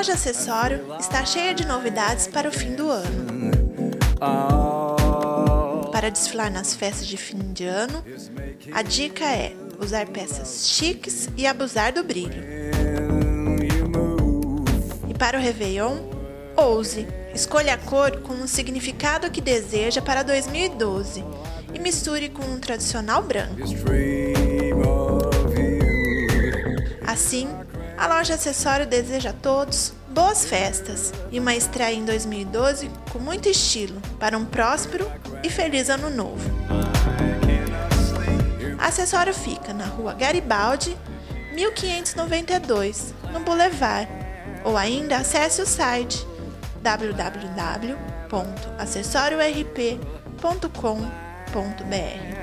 loja acessório está cheia de novidades para o fim do ano. Para desfilar nas festas de fim de ano, a dica é usar peças chiques e abusar do brilho. E para o Réveillon, ouse! Escolha a cor com o significado que deseja para 2012 e misture com um tradicional branco. Assim, a loja acessório deseja a todos boas festas e uma estreia em 2012 com muito estilo para um próspero e feliz ano novo. A acessório fica na Rua Garibaldi, 1592, no Boulevard, ou ainda acesse o site www.acessoriorp.com.br.